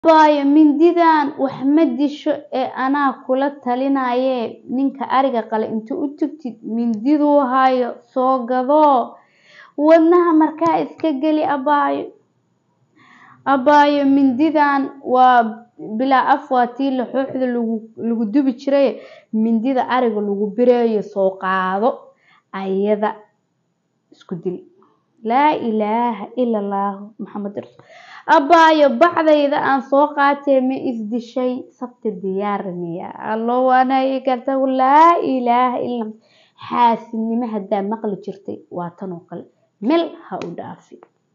Abaayo mindidan wax ma disho ee anaa kula talinaye ninka ariga qale inta u tagtid mindiduu hayo soo gado wadnaha markaa iska geli abaayo mindidan waa bilaa af waa tii laxooxda lagu dubi jiray mindida ariga lagu bireeyo soo qaado ayada isku dil laa ilaaha illa allah maxamed rasuul abaayo bacdayda aan soo qaatay ma isdishay sabti diyaarniya allo waanay garta laa ilaaha illa xaasidnimo hadaa maqli jirtay waa tan oo kale meel ha u dhaafi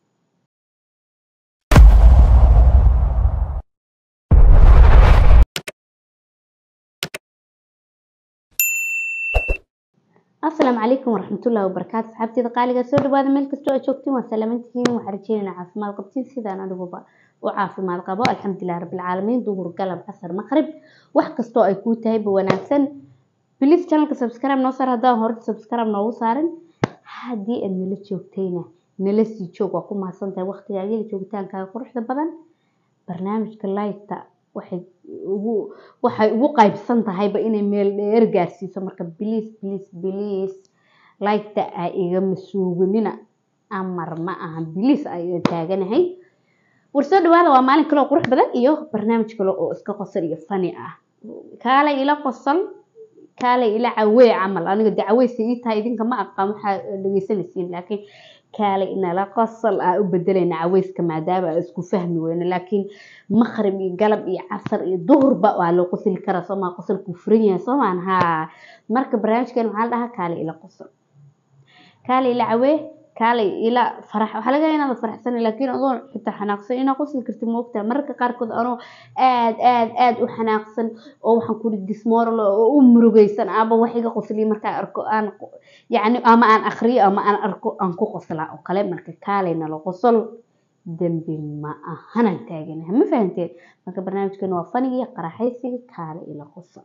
السلام عليكم ورحمة الله وبركاته صحابتي دقالي سو دبادة ميل كستو أشوكتين وسلامتين وحرجين عافماد قبتين سيدان أنا بابا وعافماد قبا الحمد لله رب العالمين ظهر قلب عصر مغرب wax kasto ay ku tahay wanaagsan please channelka subscribe noo saar hadaa hore subscribe noogu saarin hadii aad nala joogtayna nala sii joog waa ku mahadsantahay waqtigaaga joogitaankaaga quruxda badan barnaamijka live-ta waxay ugu qaybsan tahay ba inay meel dheer gaarsiiso marka please like-ta ay iga masuugunina amar ma aha please ay taaganahay warsoo dhawaada waa maalin kale oo qurux badan iyo barnaamij kale oo iska qosol iyo funny ah kaale ila qosol kaale ila cawee camal aniga dacweysi ii tahay idinka ma aqaan waxa dhageysanaysiin laakiin kaale ina la qosol u bedelayna caweyska maadaama isku fahmi weyna laakiin maghrib iyo galab iyo casar iyo duhurba waa loo qosli karaa Soomaa qosolku furan yahay Soomaan ha marka barnaamijkan waxa la dhahaa kaale ila qosol kaale ila cawee kaale ila farax waxa laga yaabaa inaad faraxsan laakiin adoon xitaa xanaaqsan ina qosli kartid moogtaa marka qaarkood anoo aad u xanaaqsan oo waxaan ku dismoral oo u murugaysan aba wax iga qosli marka arko aan يعني أما أن أخري أما أن أركو أنكو قصلا أو كلام مركز كالينا لو قصل دنبي ما هنا تاجنا هم فهمتين مركز برنامج كانوا فني يقرأ حيثي كالي إلى قصة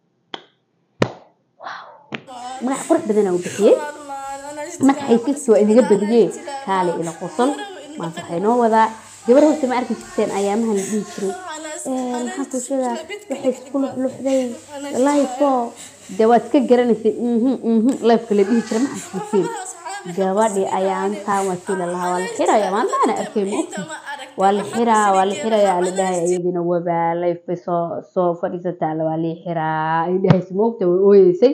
ما قرأ بدنا وبحيل ما حيثي سوى إذا جب بديه كالي إلى قصل ما صحينا وذا جبره سمع أركي ستين أيامها نبيشري نحكوا كذا بحيث كل حلوحدي الله يفوق دواad ka garanaysa live kale dhigi jira ma xasuusin gabadhi ayaan taan wasiila lahaa wala xiraya maanta ana arkay moogti wala xiraya la dhahay ayadina waba live bay soo fadhiisata wala xiraa ay dhahay moogta way ooyeysay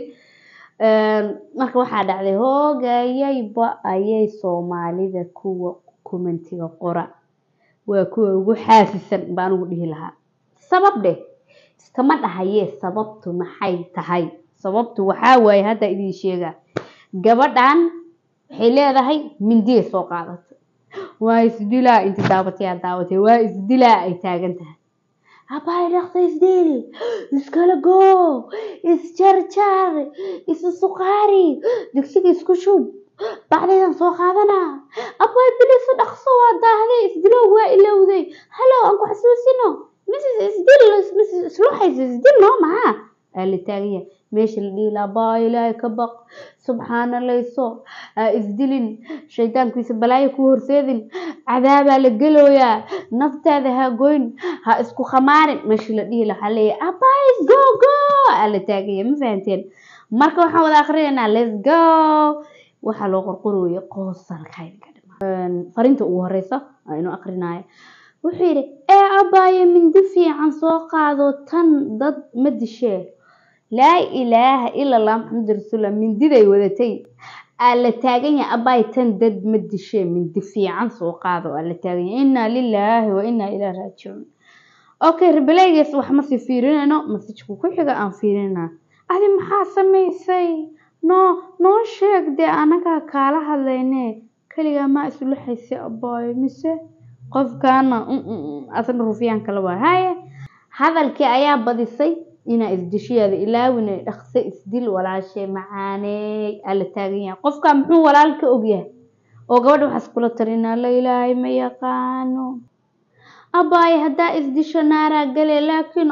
marka waxa dhacday hoogayay ba ayay Soomaalida kuwa commentiga qora waa kuwa ugu xaasisan baan ugu dhihi lahaa sabab dheh iskama dhahaye sababtu maxay tahay sababtu waxa way hada idin sheega gabadhan waxay leedahay mindiye soo qaadatay waa isdila inta daawatay waa isdila ay taagan tahay abay laqtay isdil iskala go isjarjar issuqaari digsiga isku shub bacdaydan soo qaadana abay bilis dhaqso waa daahday isdilo waa ilowday halo aan ku xasuusino Mrs. Sluxays isdil noo maha اللي تاغيه ماشي اللي لا باي لا كبق سبحان الله يسو اسدلين شيطان كيس بلاي كو هرسيدين عذابا لغلويا نفتاده ها goyn ha isku khamarin ماشي la dhihi la xalay abay go اللي تاغيه ma fahanteen marka waxa wada akhriyeena let's go waxa loo qorqoroyo qosalkayga farinta ugu horeysa aynu akhrinaayo wuxuu yiri abaayo mindi fiican soo qaado tan dad ma dishay لا إله إلا الله محمد رسول الله من دي ودتي على تاجني أباي تندد مد شيء من دفيع عن سوقاده على تاجني إنا لله وإنا إلى راجعون أوكي ربلاي يسوح ما سيفيرنا نو ما تشكو كل حاجة عن فيرنا أنا محاسمة يسي نو شيك ده أنا كالا هذينه كلي ما أسلو حسي أباي مسه قف كان أصلا رفيان كلوا هاي هذا الكي أيام بدي سي ina isdishiyada ilaawina dhaqso isdil walaashay macaanay ala taagan qofka muxuu walaalka og yahay oo gabadha waxa kula tarina la ilaahay ma yaqaano abaay hada isdisho naara gale laakiin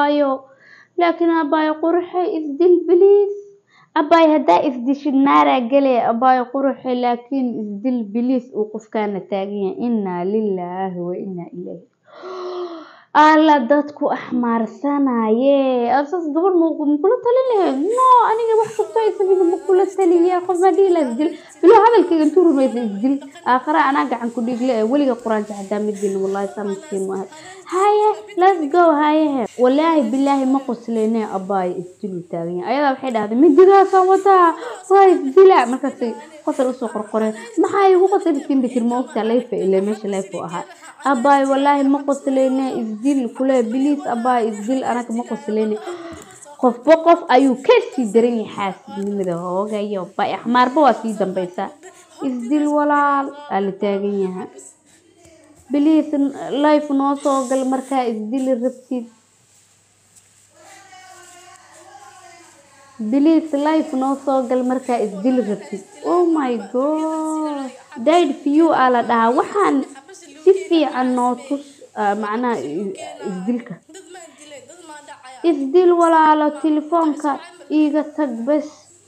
abaayo qurxay isdil bilis abaay hada isdisho naara gale abaayo qurxay laakiin isdil bilis oo qofkana taagan inna lillahi wa inna ilayhi alla dadku axmaarsanaaye asas gabar mukula talin lahayd no aniga wax kasta ay sameeyeen mukula taliya qof hadii la dil bilo hadalkayga intuu rumaysan dil aakhira anaa gacan ku dhigle waliga quraan jaxdaa midin wallahi samtiin ma haye let's go haye wallahi billahi ma qosleene abay isdil taagan ayada waxay dhahday midigaas wata way dila markaas qosol soo qorqoreen maxay ugu qoslayeen bikir ma ogta leefa ilaa meesha leefa ahaa abay wallahi ma qosleene isdil kula bilis abay isdil anaka ma qosleene qof ayuu ka sii daran yahay xaasnimada hoogayo bay axmaarba waa sii dambaysa isdil walaal ala taagan yahay bilis life noo soo gal markaa isdil rabtid bilis life noo soo gal markaa isdil rabtid oh my god died few ala dhaha waxaan si fiican noo tus macnaha isdilka isdil walaalo telefoonka iga tag bas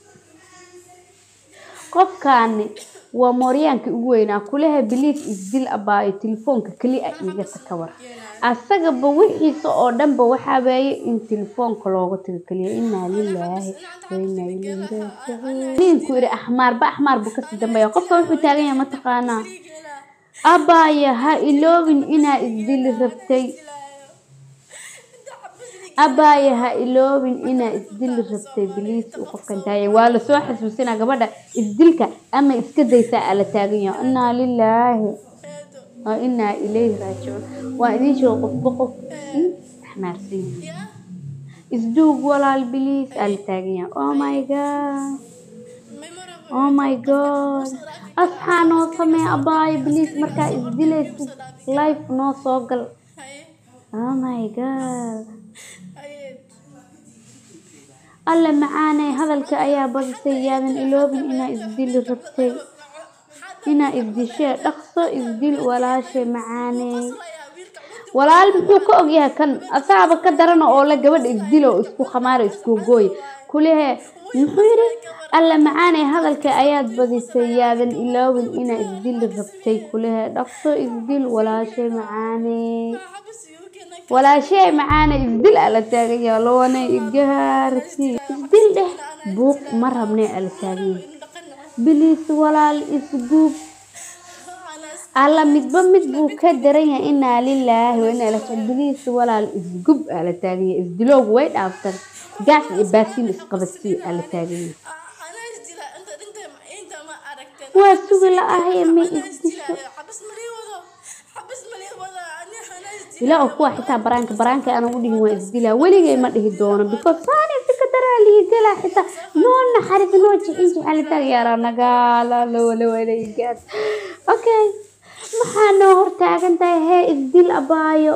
qofkaani waa mooryaanka ugu weynaa kulaha bilis isdil abaa telefoonka kaliya iga takawar asagaba wixiisa oo dhanba waxa weeye in telefoonka looga tago kaliya inna lillahi wa inna ilayhi raaji'uun ninku iri axmaar bu ka sii dambeeyo qofka wuxuu taagan yahay ma taqaanaa abaya ha iloobin inaa isdil rabtay abaya ha iloobin inaa isdil rabtay bilis uu qofkan taayay waa la soo xasuusinaa gabadha isdilka ama iska daysa ala taagan yahay inna lillahi wa inna ilayhi raaji'uun waa idin soo qof axmaarsan isduug walaal bilis ala taagan yahay oh my god asxaano samee abay bilis markaa isdilaysid life noo soo gal oh my god alla macaanay hadalka ayaa badisay yaadan iloobin inaa isdil rabtay inaa isdishay dhaqso isdil walaashay macaanay walaal muxuu ka ogyahay kan asaaba ka daran oo la gabadh isdilo isku khamaar isku gooy kulehe muxuu yiri alla macaanay hadalka ayaad badisay yaadan iloobin inaa isdil rabtay kulehe dhaqso isdil walaashay macaanay walaashay macaanay isdil ala taagan yahay loona igaarti isdil dheh buuq ma rabnay ala taagan bilis walaal isguub alla midba mid buu ka daran yahay inna lillahi wa inna ilayhi raaji'uun bilis walaal isgub ala taagan yahay isdiloogu way dhaaftan gaas iyo baasin isqabadsi ala taagan yahay waa sugi la ahay ma isdisho ila oo kuwa xitaa baraanka aan ugu dhigin waa isdila waligay ma dhihi doono because saani si ka daraa liigala xitaa noona xaris noo jicin xalita yaara nagaala loo wareegaad okay maxaa noo hortaagan tahay isdil abaayo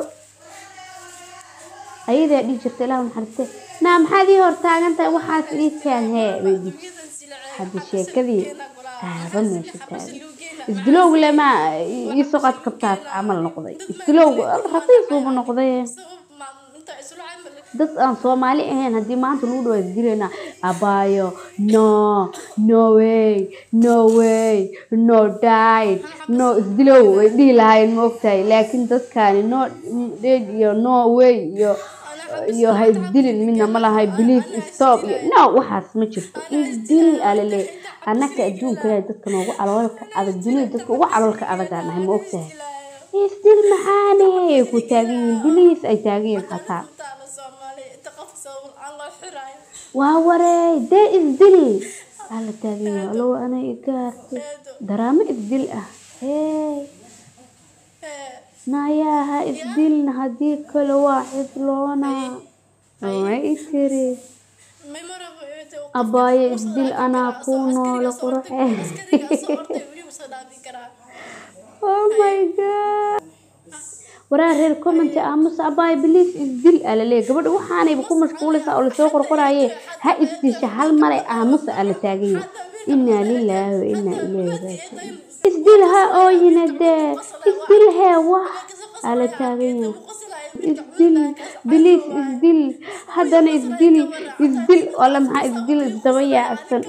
ayada dhijirta ilaahu naxariiste maxaad ii hortaagan tahay waxaas ii taan weydii hadda sheekadii aaban meesha taagan isdilowg lama isqad kabtaas amal noqday isdilowg raqiis uu noqday dad aan Soomaali ahayn hadii maanta lagu dhaw isdileena abaayo no way no died no isdilow way dhii lahayn ma ogtahay laakiin dadkaani no dead iyo no way iyo hay isdilin midna ma lahay believe stop no waxaas ma jirto isdil alale anaka adduunka dadka noogu caloolka adag dunida dadka ugu caloolka adag aan ma ogtahay isdil maxaanay ku taagin believe ay taagin xataa waa waray de isdil ala taagin loo ana igaarti daraama isdil ah naayaha isdilna hadii kale waa xifloona way tiri abaaye isdil anaa ku nool qurxeen oh my god waraa reer comment aamus abaaye please isdil ala leey gabadha waxaanay ku mashquulaysaa oo la soo qorqoraayay ha isdisha hal mare aamus ala taagin inna lillahi wa inna ilayhi raaji'uun isdilha oo yinade isdilha wax ala taagan isdil bilis isdil hadana isdil wala maxaa isdil daba yaacsan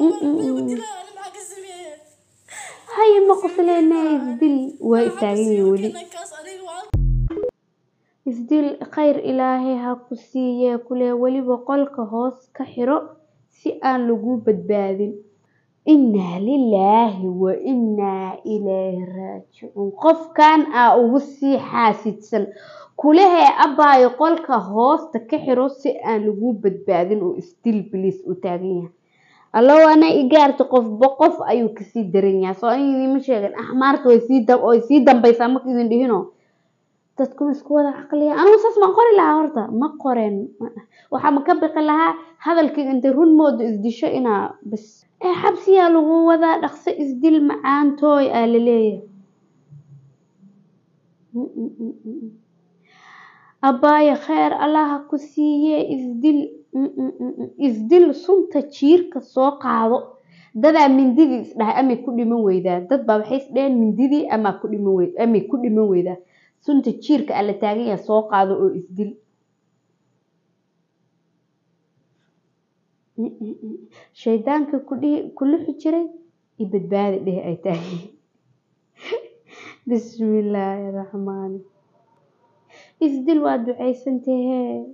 hay ma qosleena isdil way taagan wali isdil khayr ilaahay ha ku siiye kule weliba qolka hoos ka xiro si aan lagu badbaadin. Inna lilaahi wa inna ilayhi raajicuun. Qofkan aa ugu sii xaasidsan kulehe abaayo qolka hoosta ka xiro si aan lagu badbaadin oo isdil bilis u taagan yahay. Allow ana igaarto qof ayuu ka sii daran yahay. Soo idin ma sheegan axmaartu way sii dambaysaa marka idin dhihino. dadku isku wada caqliya anigu saas ma qori lahaa horta ma qoreen waxa ma ka bixi lahaa hadalkii inta run moodo isdisho inaa bas xabsiya lagu wada dhaqso isdil macaantooy aa la leeyahay abaya khair allah ku siiye isdil sunta jiirka soo qaado dada mindidi isdhahay ama ku dhiman weydaa dad baa waxay isdheen mindidi ama ku dhiman weydaa sunta jiirka alla taagan yahay soo qaado oo isdil shaydaanka kullu xijiray ibadbaadi dheh ay tahay bismillaahir rahmaani isdil waa ducaysantahay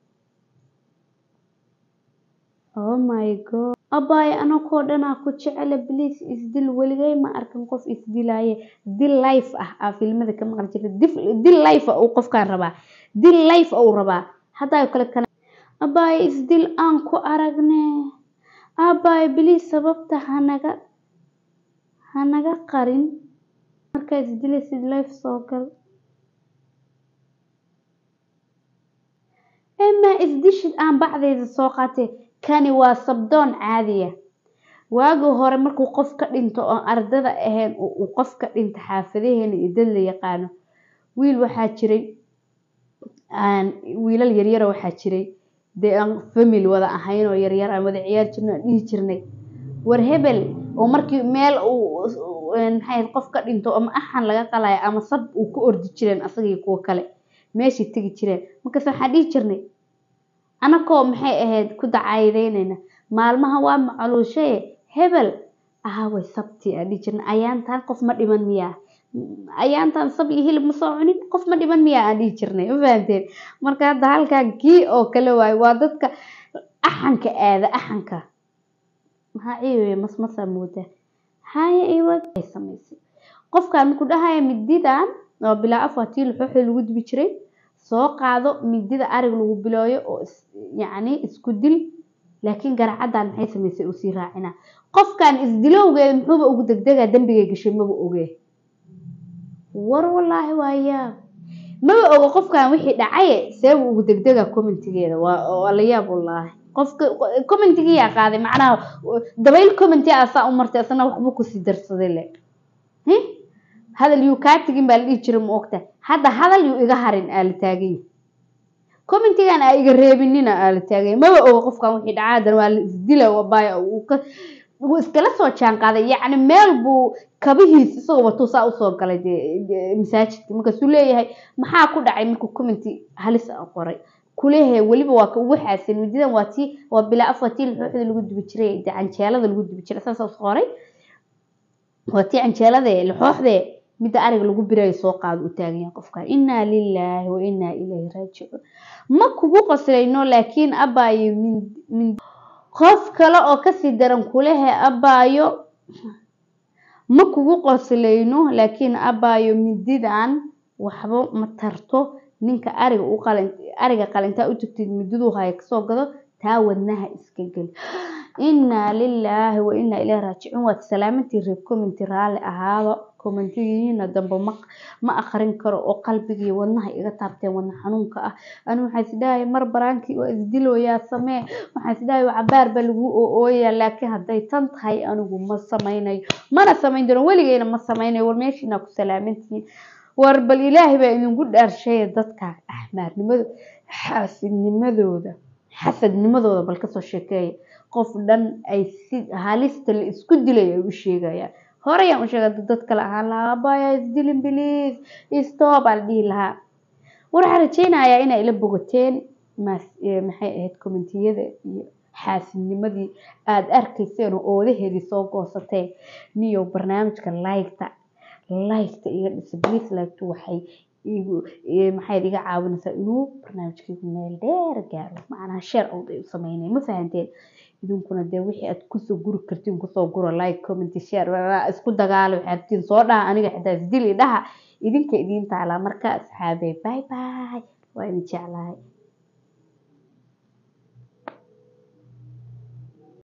oh my god abay anako dhana ku jecel please isdil waligay ma arkan qof isdilaaye dil life ah filmada ka maqal jiray dil life oo qofkaan rabaa dil life oo rabaa hadaa kale kan abay isdil aan ku aragne abay please sababta hanaga qarin marka isdil life soo gal ama isdishid aan bacdeeda soo qaatay kani waa sabdoon caadiya waagu hore markuu qof ka dhinto oo ardada ahayn uu qof ka dhinto xaafadaheena idin la yaqaano wiil waxa jiray wiilal yaryar waxa jiray aan family wada ahayn oo yaryar aan wada ciyaar jirnay dhihi jirnay war hebel oo markii meel uu maxay qof ka dhinto ama axan laga qalay ama sab uu ku ordi jireen asagii kuwa kale meeshii tagi jireen markaas waxa dhihi jirnay anako maxay ahayd ku dacaydeynayna maalmaha waa macaluushay hebel way sabti adii jirna ayaantan qof ma dhiman miya ayaantan sab iyo hilib ma soo cunin qof ma dhiman miya adii jirnay u fahanteen marka hadda halka gii oo kale waay waa dadka axanka aada axanka maxaa ciiwe masmasa mooda haya iwa ay samaysay qofkan ku dhahay mididan oo bilaa afaatil wuxuu lagu dibi jiray soo qaado midida arig lagu bilooyo oo yaani isku dil laakiin garacadan maxay samaysay oo si raacina qofkan isdilowgeed muxuu ugu degdega dambiga gashay ma oge war wallahi waaya ma ogo qofkan wixii dhacay sabab ugu degdega commentigeeda waa la yaab wallahi qofka commentiga qaaday macnaha dabayl commenti asa u martay asna waxba ku sii darsaday le hadal yu ka tagin baa la dhigi jiray ma ogta hadda hadal yu iga harin aal taagay commentigan ay iga reebinina aal taagay ma ogo qofkan wixii dhacaadan waa la isdila wabaaya uu iskala soo jaan qaaday yaani meel buu kabihiis isagoo wato saa u soo galay masaajidka marka suu leeyahay maxaa ku dhacay markuu commenti halis qoray kulehe waliba waa ugu xaasin mididan waa bila afatil wuxuu lagu dubi jiray canjeelada lagu dubi jiray saas oo qoray waati canjeelada lixooxde mid arig lagu biray soo qaad u taagan qofka inna lillahi wa inna ilayhi raaji'un ma kugu qaslayno laakiin abaayo min qof kale oo ka sii daran kulehe abaayo ma kugu qaslayno laakiin abaayo mididan waxba ma tarto ninka ariga qalinta u tagtid mididu hay ka soo gado taa wadnaha iska gal inna lillahi wa inna ilayhi raaji'un wa salaamantii reeb commenti raali ahaaba commentigiina dambe ma akhrin karo oo qalbigii wadnaha iga taabteen wadna xanuunka ah anu waxa isdaahay mar baraanki oo isdilooyaa samee waxa isdaahay cabaar ba lagu ooyaa laakiin haday tan tahay anigu ma sameeynayo mana sameyn doono waligeena ma sameeynayo war meeshina ku salaamantii war bal ilaahi baa idinku dhaarshay dadka ahmaarnimada xasadnimadooda bal ka soo sheekeey qof dhan ay si halista la isku dilay u sheegayaan hore ayaan u sheegay dad kale ahaan lahaa abaya isdilin please stop al dilaha waxa rajeenaya in ay la bogoteen maxay ahayd commentiyada iyo xaasidnimadii aad arkayseen oo oodaheedii soo goosatay niyo barnaamijka like-ta iga please like waxay maxay iga caawinaysaa inuu barnaamijkaygu meel dheer gaaro macnaha share out ay u sameynay ma fahanteen idinkuna dee wixii aad kusoo guri kartiin kusoo guro like comment share isku dagaalo waxaad rabtiin soo dhaha aniga xitaa isdili dhaha idinka idin taala marka asxaabey bye bye waa idin jeclahay